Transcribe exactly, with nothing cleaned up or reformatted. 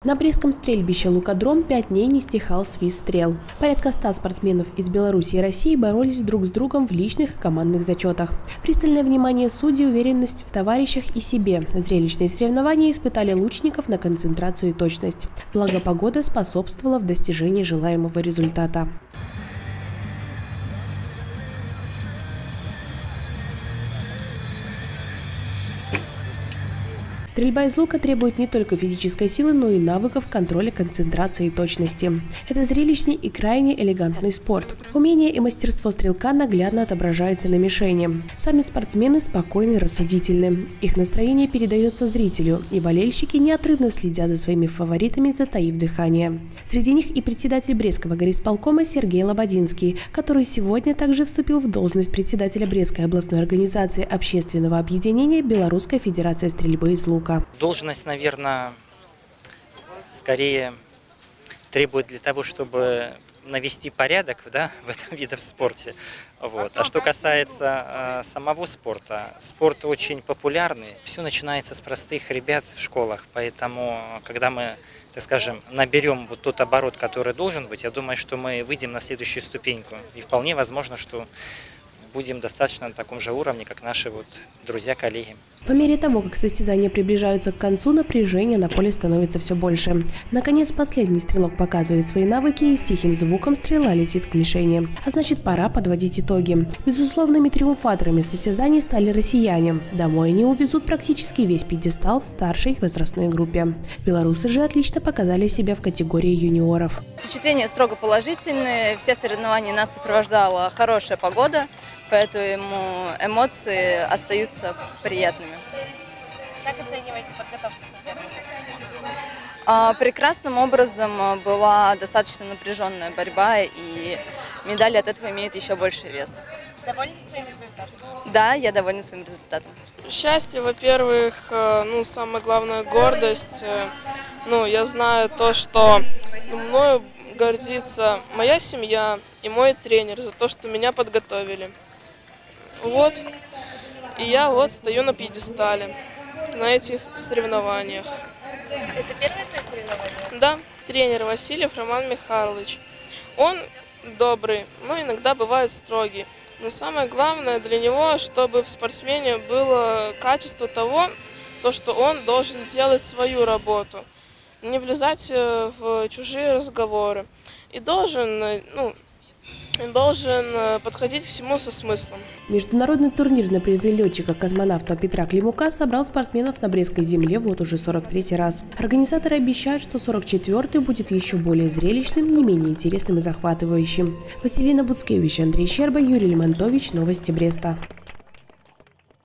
На Брестском стрельбище «Лукодром» пять дней не стихал свист стрел. Порядка ста спортсменов из Беларуси и России боролись друг с другом в личных и командных зачетах. Пристальное внимание судей, уверенность в товарищах и себе. Зрелищные соревнования испытали лучников на концентрацию и точность. Благо погода способствовала в достижении желаемого результата. Стрельба из лука требует не только физической силы, но и навыков контроля, концентрации и точности. Это зрелищный и крайне элегантный спорт. Умение и мастерство стрелка наглядно отображается на мишени. Сами спортсмены спокойны и рассудительны. Их настроение передается зрителю, и болельщики неотрывно следят за своими фаворитами, затаив дыхание. Среди них и председатель Брестского горисполкома Сергей Лободинский, который сегодня также вступил в должность председателя Брестской областной организации общественного объединения Белорусская федерация стрельбы из лука. Должность, наверное, скорее требует для того, чтобы навести порядок, да, в этом виде в спорте. Вот. А что касается э, самого спорта, спорт очень популярный. Все начинается с простых ребят в школах. Поэтому, когда мы, так скажем, наберем вот тот оборот, который должен быть, я думаю, что мы выйдем на следующую ступеньку. И вполне возможно, что будем достаточно на таком же уровне, как наши вот друзья, коллеги. По мере того, как состязания приближаются к концу, напряжение на поле становится все больше. Наконец, последний стрелок показывает свои навыки, и с тихим звуком стрела летит к мишени. А значит, пора подводить итоги. Безусловными триумфаторами состязаний стали россияне. Домой они увезут практически весь пьедестал в старшей возрастной группе. Белорусы же отлично показали себя в категории юниоров. Впечатления строго положительные. Все соревнования нас сопровождала хорошая погода, поэтому эмоции остаются приятными. Как оцениваете подготовку соперников? Прекрасным образом была достаточно напряженная борьба, и медали от этого имеют еще больший вес. Довольны своим результатом? Да, я довольна своим результатом. Счастье, во-первых, ну, самое главное, гордость. Ну, я знаю то, что мною гордится моя семья и мой тренер за то, что меня подготовили. Вот. И я вот стою на пьедестале на этих соревнованиях. Это первое твое соревнование? Да, тренер Васильев Роман Михайлович. Он добрый, но иногда бывает строгий. Но самое главное для него, чтобы в спортсмене было качество того, то, что он должен делать свою работу, не влезать в чужие разговоры. И должен, ну, должен подходить к всему со смыслом. Международный турнир на призы летчика-космонавта Петра Климука собрал спортсменов на Брестской земле вот уже сорок третий раз. Организаторы обещают, что сорок четвёртый будет еще более зрелищным, не менее интересным и захватывающим. Василина Буцкевич, Андрей Щерба, Юрий Лемонтович. Новости Бреста.